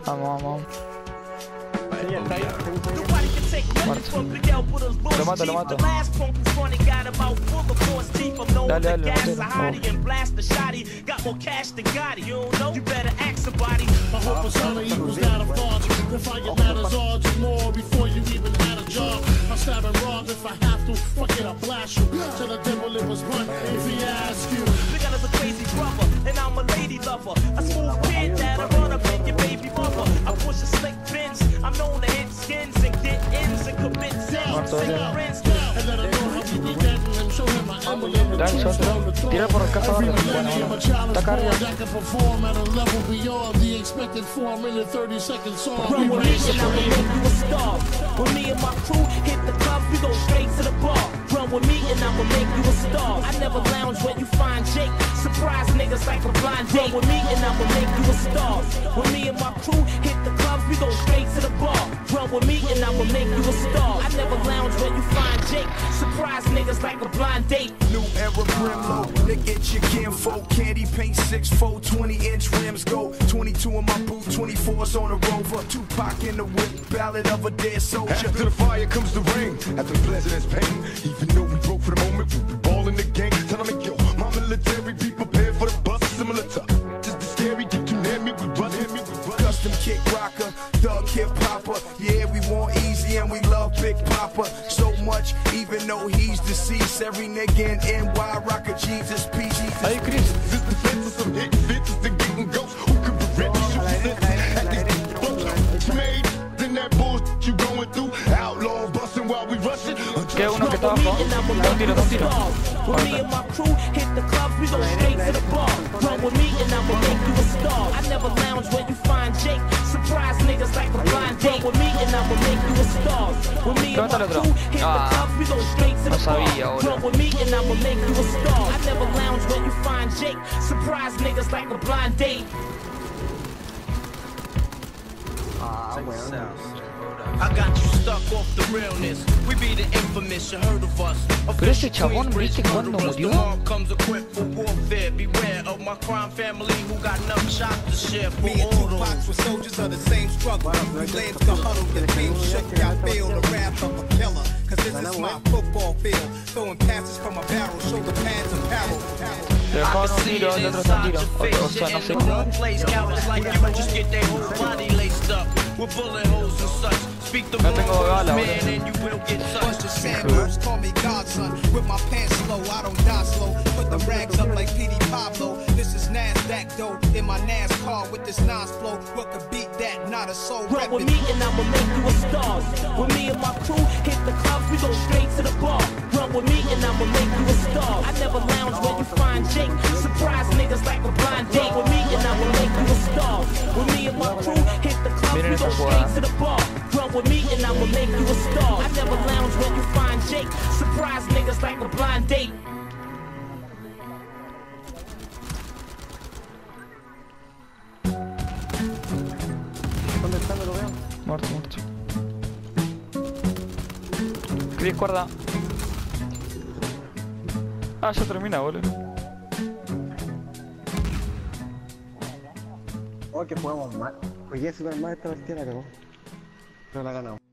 Vamos, vamos. Sí, está ahí. Muerto. Lo mato, lo mato. Dale, dale, My whole persona equals that of God. If I get mad as odds and more before you even had a job, I stab and rob if I have to. Fuck it, I'll blast you. Tell the devil it was run if he asks you. Because I'm a crazy brother, and I'm a lady lover. A smooth kid that I run up in your baby mother. I push a slick fence. I'm known to hit skins and get ins and commit sins. And let him know how we be getting and show him my emblem. Dale, suéltalo. Tira por acá abajo. Bueno, está acá arriba. I can perform at a level beyond the expected 4 minute 30-second song. Run with me and I'ma make you a star. When me and my crew hit the club, we go straight to the bar. Run with me and I'ma make you a star. I never lounge where you find Jake. Surprise niggas like a blind date. Run with me and I'ma make you a star. When me and my crew hit the club, we go straight to the bar. Run with me and I'ma make you a star. I never lounge where you find Jake. Surprise niggas like a blind date. New era Brimlow, look at your kinfolk. Candy paint 6'4", 20-inch rims go. 22 in my booth, 24's on a Rover. Tupac in the whip, ballad of a dead soldier. After the fire comes the rain, after the president's pain. Even though we broke for the moment, we ball in the game. Tell them, yo, my military, be prepared for the bus. Similar to just the scary, get too near me, we run. Custom kick rocker, thug hip hopper. Yeah, we want easy and we love Big Papa. So much, even though he's deceased. Every nigga in NY rock a Jesus piece. Ahí, Chris. This defense of some hit fits to getting ghosts. Who can prevent me shooting at these bullets made? Then that bullshit you going through. Outlaws busting while we rushing. Queda uno que está abajo. Da un tiro, da un tiro. When me and my crew hit the clubs, we go straight to the bar. Run with me and I'ma make you a star. I never lounge where you find Jake. Surprise niggas like a blind date. Run with me and I'ma make you a star. When me and my crew hit the clubs, we go straight to the bar. Run with me and I'ma make you a star. I never lounge where you find Jake. Surprise niggas like a blind date. I got you stuck off the realness. We be the infamous, you heard of us. Pero ese chabón, ¿viste cuando murió? Comes equipped for warfare. Beware of my crime family who got enough shots to share for Me and all Tupac those. were soldiers of the same struggle. We laid the huddle, the team shook. I feel the wrath of a killer. Cause this is my football field. Throwing passes from a barrel, shoulder pads and barrel. Le dejaron un tiro, el otro está un tiro. O sea, no sé cómo. No tengo bala, Bunch of sandals, call me godson. With my pants low, I don't die slow. Put the rags up like P.D. Pablo. This is NASDAQ though. In my NASCAR with this Nas flow. What could beat that? Not a soul. Run with me and I'ma make you a star. With me and my crew hit the clubs, we go straight to the bar. Run with me and I'ma make you a star. I never lounge where you find Jake. Surprise niggas like a blind date. With me and I'ma make you a star. With me and my crew hit the clubs, we go straight to the bar. Run with me and I'ma make you a star. I never lounge where you find Jake. Surprise niggas like a blind date. ¿Dónde está? No lo veo. Muerto, muerto. Chris, guarda. Ah, ya termina, boludo. Oh, que jugamos mal. Jugué super mal esta partida, la cagó. Pero la ganamos.